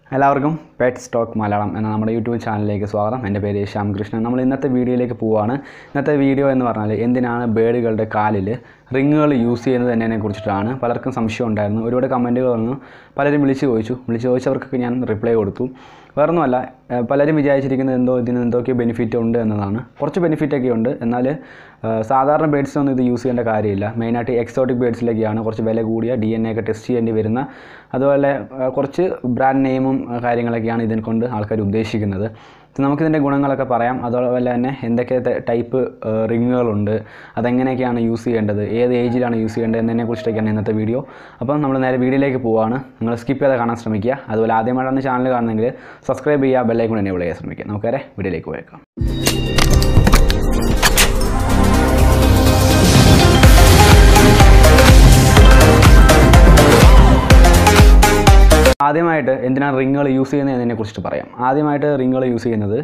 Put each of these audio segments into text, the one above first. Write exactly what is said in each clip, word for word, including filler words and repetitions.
എല്ലാവർക്കും pet stock Malayalam എന്ന നമ്മുടെ യൂട്യൂബ് ചാനലിലേക്ക് സ്വാഗതം. എൻ്റെ പേര് ശ്യാം കൃഷ്ണൻ. നമ്മൾ ഇന്നത്തെ വീഡിയോയിലേക്ക് പോവുകയാണ്. ഇന്നത്തെ വീഡിയോ എന്ന് പറഞ്ഞാൽ എന്തിനാണ് ബേഡുകളുടെ കാലിൽ റിങ്ങുകൾ യൂസ് ചെയ്യുന്നത് എന്നതിനെ കുറിച്ചിട്ടാണ്. പലർക്കും സംശയം ഉണ്ടായിരുന്നു. ഒരുപാട് കമൻറ്റുകൾ വന്നു. പലരും വിളിച്ച് ചോദിച്ചു. വിളിച്ച് ചോദിച്ചവർക്കൊക്കെ ഞാൻ റിപ്ലൈ കൊടുത്തു. വേറൊന്നുമല്ല, പലരും വിചാരിച്ചിരിക്കുന്നത് എന്തോ ഇതിന് എന്തൊക്കെയോ ബെനിഫിറ്റ് ഉണ്ട് എന്നതാണ്. കുറച്ച് ബെനിഫിറ്റൊക്കെ ഉണ്ട്. എന്നാൽ സാധാരണ ബേഡ്സിനൊന്നും ഇത് യൂസ് ചെയ്യേണ്ട കാര്യമില്ല. മെയിനായിട്ട് എക്സോട്ടിക് ബേഡ്സിലേക്കാണ് കുറച്ച് വില കൂടിയ ഡി എൻ എ ഒക്കെ ടെസ്റ്റ് ചെയ്യേണ്ടി വരുന്ന, അതുപോലെ കുറച്ച് ബ്രാൻഡ് നെയിമും കാര്യങ്ങളൊക്കെയാണ് ഇതിനെ കൊണ്ട് ആൾക്കാർ ഉദ്ദേശിക്കുന്നത്. നമുക്കിതിൻ്റെ ഗുണങ്ങളൊക്കെ പറയാം. അതുപോലെ തന്നെ എന്തൊക്കെ ടൈപ്പ് റിങ്ങുകളുണ്ട്, അതെങ്ങനെയൊക്കെയാണ് യൂസ് ചെയ്യേണ്ടത്, ഏത് ഏജിലാണ് യൂസ് ചെയ്യേണ്ടത് എന്നതിനെക്കുറിച്ചൊക്കെയാണ് ഇന്നത്തെ വീഡിയോ. അപ്പം നമ്മൾ നേരെ വീഡിയോയിലേക്ക് പോവുകയാണ്. നിങ്ങൾ സ്കിപ്പ് ചെയ്ത് കാണാൻ ശ്രമിക്കുക. അതുപോലെ ആദ്യമായിട്ടാണ് ചാനൽ കാണുന്നതെങ്കിൽ സബ്സ്ക്രൈബ് ചെയ്യുക, ബെല്ലൈക്കൺ എനേബിൾ ചെയ്യാൻ ശ്രമിക്കുക. നമുക്കേറെ വീഡിയോയിലേക്ക് പോയേക്കാം. ആദ്യമായിട്ട് എന്തിനാണ് റിങ്ങുകൾ യൂസ് ചെയ്യുന്നത് എന്നതിനെക്കുറിച്ചിട്ട് പറയാം. ആദ്യമായിട്ട് റിങ്ങുകൾ യൂസ് ചെയ്യുന്നത്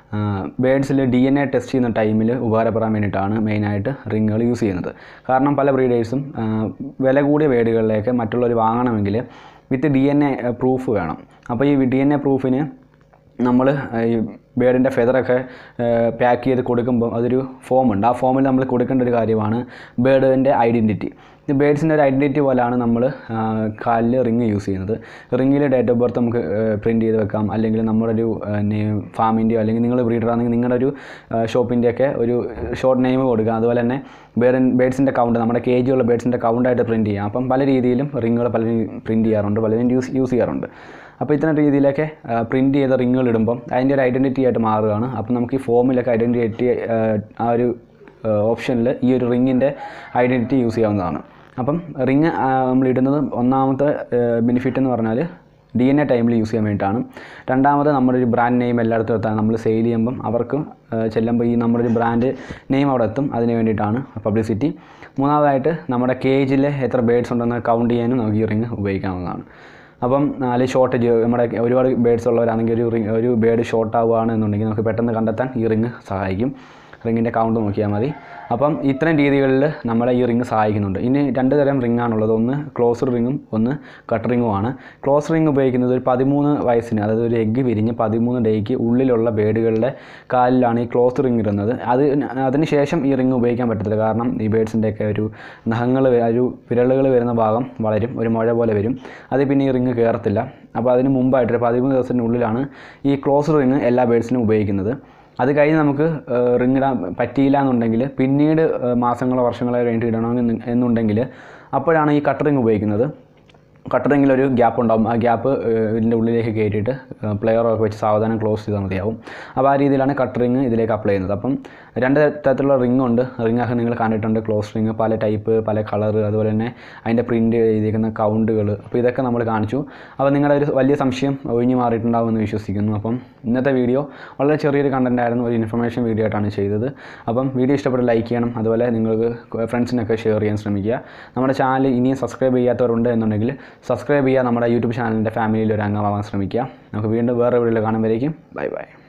ബേഡ്സിൽ ഡി എൻ എ ടെസ്റ്റ് ചെയ്യുന്ന ടൈമിൽ ഉപകാരപ്പെടാൻ വേണ്ടിയിട്ടാണ് മെയിനായിട്ട് റിങ്ങുകൾ യൂസ് ചെയ്യുന്നത്. കാരണം പല ബ്രീഡേഴ്സും വില കൂടിയ ബേഡുകളിലേക്ക് മറ്റുള്ളവർ വാങ്ങണമെങ്കിൽ with D N A proof വേണം. അപ്പോൾ ഈ ഡി എൻ എ പ്രൂഫിന് നമ്മൾ ഈ ബേഡിൻ്റെ ഫെദറൊക്കെ പാക്ക് ചെയ്ത് കൊടുക്കുമ്പോൾ അതൊരു ഫോമുണ്ട്. ആ ഫോമിൽ നമ്മൾ കൊടുക്കേണ്ട ഒരു കാര്യമാണ് ബേഡിൻ്റെ ഐഡൻറ്റിറ്റി. ഇത് ബേഡ്സിൻ്റെ ഒരു ഐഡൻറ്റിറ്റി പോലെയാണ് നമ്മൾ കാലിൽ റിങ് യൂസ് ചെയ്യുന്നത്. റിങ്ങിൽ ഡേറ്റ് ഓഫ് ബർത്ത് നമുക്ക് പ്രിൻറ്റ് ചെയ്ത് വെക്കാം, അല്ലെങ്കിൽ നമ്മുടെ ഒരു ഫാമിൻ്റെയോ അല്ലെങ്കിൽ നിങ്ങൾ ബ്രീഡറാണെങ്കിൽ നിങ്ങളുടെ ഒരു ഷോപ്പിൻ്റെയൊക്കെ ഒരു ഷോർട്ട് നെയിം കൊടുക്കുക. അതുപോലെ തന്നെ ബേഡ് ബേഡ്സിൻ്റെ കൗണ്ട്, നമ്മുടെ കേജ് ഉള്ള ബേഡ്സിൻ്റെ കൗണ്ടായിട്ട് പ്രിൻറ്റ് ചെയ്യാം. അപ്പം പല രീതിയിലും റിങ്ങുകൾ പലരും പ്രിൻറ്റ് ചെയ്യാറുണ്ട്, പലരും യൂസ് യൂസ് ചെയ്യാറുണ്ട്. അപ്പോൾ ഇത്തരം രീതിയിലൊക്കെ പ്രിൻറ്റ് ചെയ്ത റിങ്ങുകൾ ഇടുമ്പം അതിൻ്റെ ഒരു ഐഡൻറ്റിറ്റി ആയിട്ട് മാറുകയാണ്. അപ്പം നമുക്ക് ഈ ഫോമിലൊക്കെ ഐഡൻറ്റിറ്റി ആ ഒരു ഓപ്ഷനിൽ ഈ ഒരു റിങ്ങിൻ്റെ ഐഡൻറ്റിറ്റി യൂസ് ചെയ്യാവുന്നതാണ്. അപ്പം റിങ് നമ്മൾ ഇടുന്നത് ഒന്നാമത്തെ ബെനിഫിറ്റ് എന്ന് പറഞ്ഞാൽ ഡി എൻ എ ടൈമിൽ യൂസ് ചെയ്യാൻ വേണ്ടിയിട്ടാണ്. രണ്ടാമത് നമ്മുടെ ഒരു ബ്രാൻഡ് നെയിം എല്ലായിടത്തും എത്താൻ നമ്മൾ സെയിൽ ചെയ്യുമ്പം അവർക്ക് ചെല്ലുമ്പോൾ ഈ നമ്മുടെ ഒരു ബ്രാൻഡ് നെയിം അവിടെ എത്തും, അതിന് വേണ്ടിയിട്ടാണ് പബ്ലിസിറ്റി. മൂന്നാമതായിട്ട് നമ്മുടെ കേജിൽ എത്ര ബേഡ്സ് ഉണ്ടെന്ന് കൗണ്ട് ചെയ്യാനും നമുക്ക് ഈ റിങ് ഉപയോഗിക്കാവുന്നതാണ്. അപ്പം അല്ലെങ്കിൽ ഷോർട്ടേജ്, നമ്മുടെ ഒരുപാട് ബേഡ്സ് ഉള്ളവരാണെങ്കിൽ ഒരു റിങ് ഒരു ബേഡ് ഷോർട്ട് ആവുകയാണ് എന്നുണ്ടെങ്കിൽ നമുക്ക് പെട്ടെന്ന് കണ്ടെത്താൻ ഈ റിങ് സഹായിക്കും. റിങ്ങിൻ്റെ കൗണ്ട് നോക്കിയാൽ മതി. അപ്പം ഇത്തരം രീതികളിൽ നമ്മളെ ഈ റിങ് സഹായിക്കുന്നുണ്ട്. ഇനി രണ്ട് തരം റിങ്ങാണുള്ളത്. ഒന്ന് ക്ലോസ് റിങ്ങും ഒന്ന് കട്ട് റിങ്ങുമാണ്. ക്ലോസ് റിങ് ഉപയോഗിക്കുന്നത് ഒരു പതിമൂന്ന് വയസ്സിന്, അതായത് ഒരു എഗ്ഗ് വിരിഞ്ഞ് പതിമൂന്ന് ഡേയ്ക്ക് ഉള്ളിലുള്ള ബേഡുകളുടെ കാലിലാണ് ഈ ക്ലോസ് റിങ് ഇടുന്നത്. അത് അതിന് ശേഷം ഈ റിങ് ഉപയോഗിക്കാൻ പറ്റത്തില്ല. കാരണം ഈ ബേഡ്സിൻ്റെയൊക്കെ ഒരു നഖങ്ങൾ, ഒരു വിരലുകൾ വരുന്ന ഭാഗം വളരും, ഒരു മുഴ പോലെ വരും. അത് പിന്നെ ഈ റിങ് കയറത്തില്ല. അപ്പോൾ അതിന് മുമ്പായിട്ട് പതിമൂന്ന് ദിവസത്തിനുള്ളിലാണ് ഈ ക്ലോസ് റിങ് എല്ലാ ബേഡ്സിനും ഉപയോഗിക്കുന്നത്. അത് കഴിഞ്ഞ് നമുക്ക് റിങ് ഇടാൻ പറ്റിയില്ല എന്നുണ്ടെങ്കിൽ പിന്നീട് മാസങ്ങളോ വർഷങ്ങളോ വേണ്ടി ഇടണമെന്ന് എന്നുണ്ടെങ്കിൽ അപ്പോഴാണ് ഈ കട്ട് റിങ് ഉപയോഗിക്കുന്നത്. കട്ട് റിങ്ങിൽ ഒരു ഗ്യാപ്പ് ഉണ്ടാകും. ആ ഗ്യാപ്പ് ഇതിൻ്റെ ഉള്ളിലേക്ക് കയറ്റിയിട്ട് പ്ലെയറൊക്കെ വെച്ച് സാവധാനം ക്ലോസ് ചെയ്താൽ മതിയാവും. അപ്പോൾ ആ രീതിയിലാണ് കട്ട് റിങ് ഇതിലേക്ക് അപ്ലൈ ചെയ്യുന്നത്. അപ്പം രണ്ട് തരത്തിലുള്ള റിങ് ഉണ്ട്. റിങ്ങൊക്കെ നിങ്ങൾ കണ്ടിട്ടുണ്ട്. ക്ലോസ് റിങ് പല ടൈപ്പ്, പല കളർ, അതുപോലെ തന്നെ അതിൻ്റെ പ്രിൻറ്റ് ചെയ്തിരിക്കുന്ന കൗണ്ടുകൾ. അപ്പോൾ ഇതൊക്കെ നമ്മൾ കാണിച്ചു. അപ്പോൾ നിങ്ങളുടെ ഒരു വലിയ സംശയം ഒഴിഞ്ഞു മാറിയിട്ടുണ്ടാവുമെന്ന് വിശ്വസിക്കുന്നു. അപ്പം ഇന്നത്തെ വീഡിയോ വളരെ ചെറിയൊരു കണ്ടൻ്റ് ആയിരുന്നു, ഒരു ഇൻഫർമേഷൻ വീഡിയോ ആയിട്ടാണ് ചെയ്തത്. അപ്പം വീഡിയോ ഇഷ്ടപ്പെട്ട് ലൈക്ക് ചെയ്യണം. അതുപോലെ നിങ്ങൾക്ക് ഫ്രണ്ട്സിനൊക്കെ ഷെയർ ചെയ്യാൻ ശ്രമിക്കുക. നമ്മുടെ ചാനൽ ഇനിയും സബ്സ്ക്രൈബ് ചെയ്യാത്തവരുണ്ട് എന്നുണ്ടെങ്കിൽ സബ്സ്ക്രൈബ് ചെയ്യുക. നമ്മുടെ യൂട്യൂബ് ചാനലിൻ്റെ ഫാമിലിയിൽ ഒരു അംഗമാവാൻ ശ്രമിക്കുക. നമുക്ക് വീണ്ടും വേറെ വീഡിയോയിൽ കാണുമ്പോഴേക്കും ബൈ ബൈ.